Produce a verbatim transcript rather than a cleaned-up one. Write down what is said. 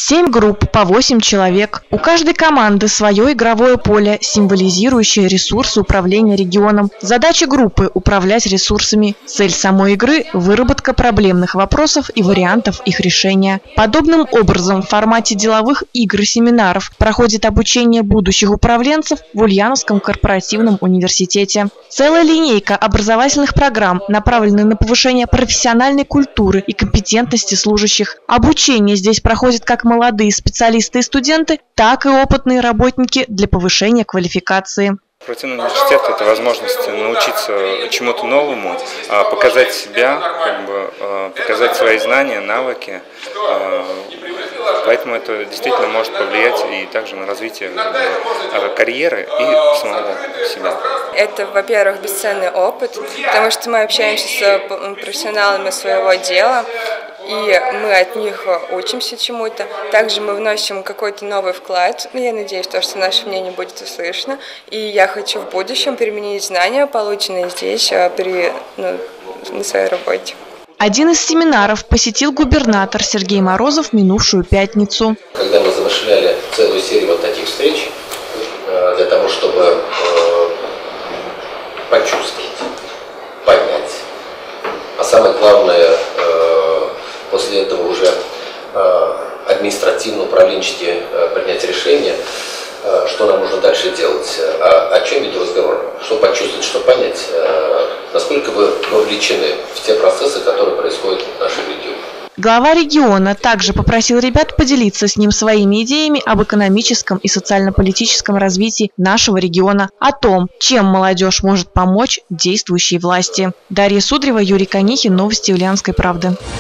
Семь групп по восемь человек. У каждой команды свое игровое поле, символизирующее ресурсы управления регионом. Задача группы – управлять ресурсами. Цель самой игры – выработка проблемных вопросов и вариантов их решения. Подобным образом в формате деловых игр и семинаров проходит обучение будущих управленцев в Ульяновском корпоративном университете. Целая линейка образовательных программ направлена на повышение профессиональной культуры и компетентности служащих. Обучение здесь проходит как молодые специалисты и студенты, так и опытные работники для повышения квалификации. Корпоративный университет – это возможность научиться чему-то новому, показать себя, как бы, показать свои знания, навыки. Поэтому это действительно может повлиять и также на развитие карьеры и самого себя. Это, во-первых, бесценный опыт, потому что мы общаемся с профессионалами своего дела, и мы от них учимся чему-то. Также мы вносим какой-то новый вклад. Я надеюсь, что наше мнение будет услышано. И я хочу в будущем применить знания, полученные здесь, при, ну, на своей работе. Один из семинаров посетил губернатор Сергей Морозов в минувшую пятницу. Когда мы замышляли целую серию вот таких встреч, для того, чтобы почувствовать, понять, а самое главное, после этого уже административно-управленчески принять решение, что нам нужно дальше делать, о, о чем веду разговор, чтобы почувствовать, чтобы понять, насколько вы вовлечены в те процессы, которые происходят в нашем регионе. Глава региона также попросил ребят поделиться с ним своими идеями об экономическом и социально-политическом развитии нашего региона, о том, чем молодежь может помочь действующей власти. Дарья Судрева, Юрий Конихин, новости Ульяновской правды.